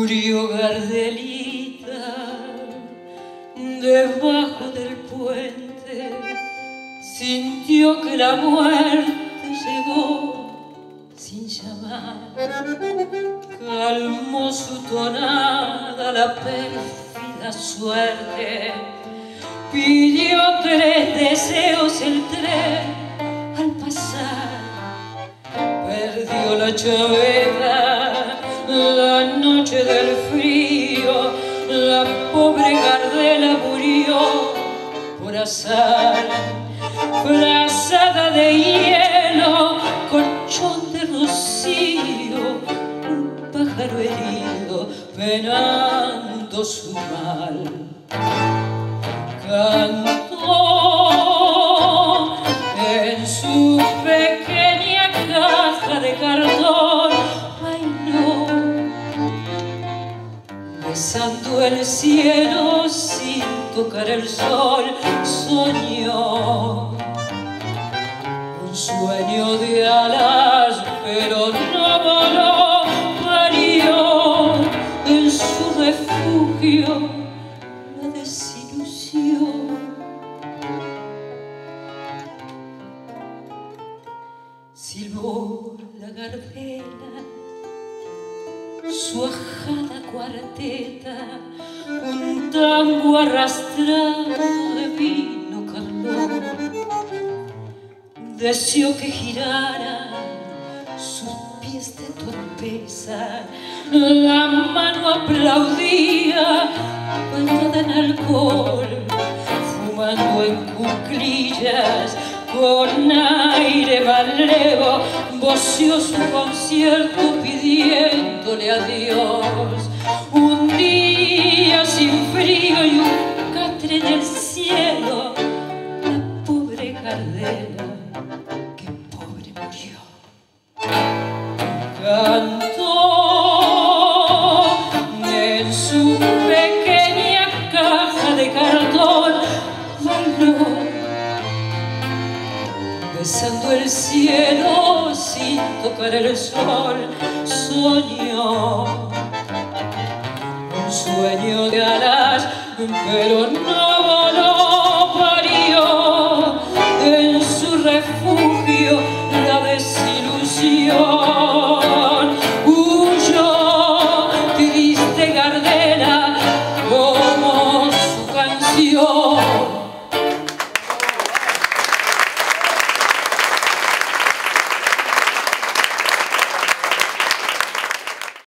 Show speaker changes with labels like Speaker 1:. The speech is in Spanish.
Speaker 1: Murió Gardelita debajo del puente, sintió que la muerte llegó sin llamar. Calmó su tonada la pérfida suerte, pidió 3 deseos el tren al pasar. Perdió la chaveta la noche del frío, la pobre Gardela murió por azar. Frazada de hielo, colchón de rocío, un pájaro herido penando su mal. Cantó en su pequeña caja de cartón, bailó besando el cielo sin tocar el sol. Soñó un sueño de alas, pero no voló. Parió en su refugio la desilusión. Silbó la Gardela su ajada cuarteta, un tango arrastrado de vino cardón. Deseó que giraran sus pies de torpeza, la mano aplaudía bañada en alcohol, fumando en cuclillas con aire malevo, voció su concierto pidiéndole a Dios un día sin frío y un catre en el cielo. La pobre Gardela, que pobre murió. Cantó en su pequeña caja de cartón, bailó besando el cielo sin tocar el sol. Soñó un sueño de alas, pero no